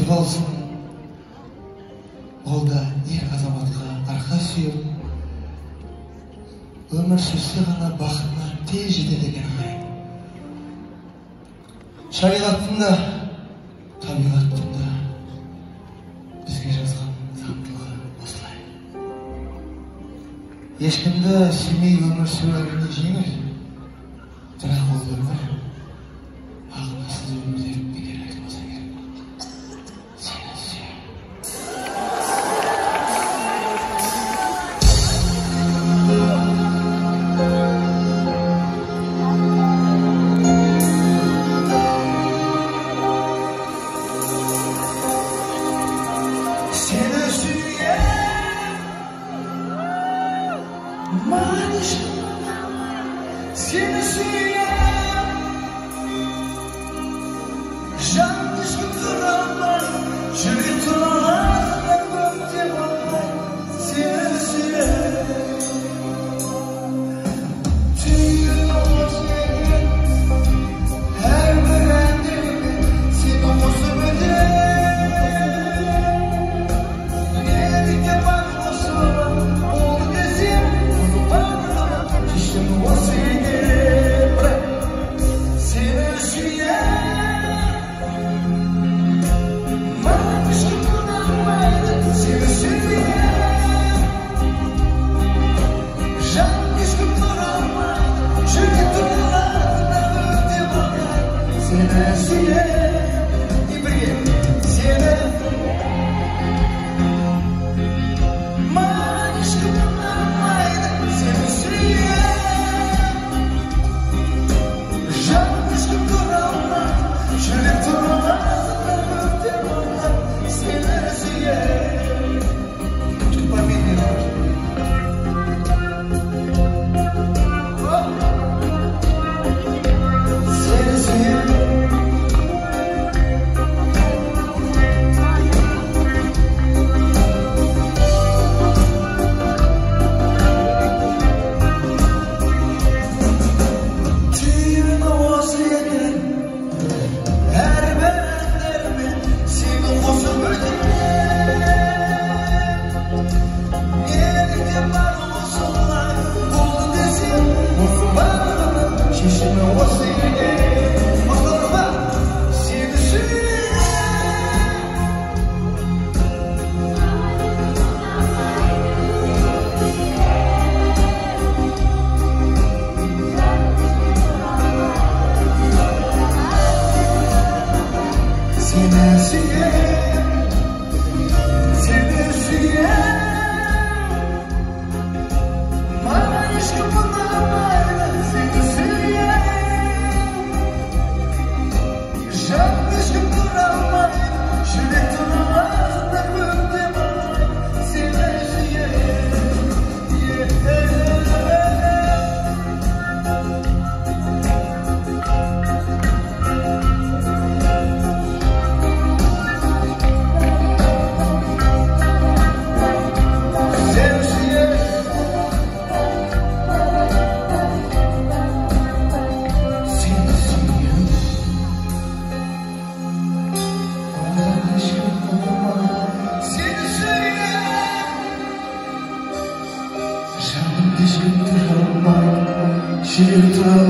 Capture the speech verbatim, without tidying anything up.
құтты болсын. Ол да ер азаматқа арқа сүйеп, өмір сүрсе ғана бақытына тез жетеді екен ағай. Шариғаттың да, табиғаттың да бізге жазған заңдылығы осылай. Ешкімді сүймей өмір сүру әрине жеңіл, бірақ ол өмір мағынасыз өмір деп бекер айтылмаса керек. Сені сүйемін. Seni suyam, can düşkün duramaz, çürük duramaz, ben böktüm olmaz. Seni suyam, tüm olacak, her beğendiğimi, seni olsun ödeyim. Yerinde bak olsun, oldu gezim, bana çiştim o seni. She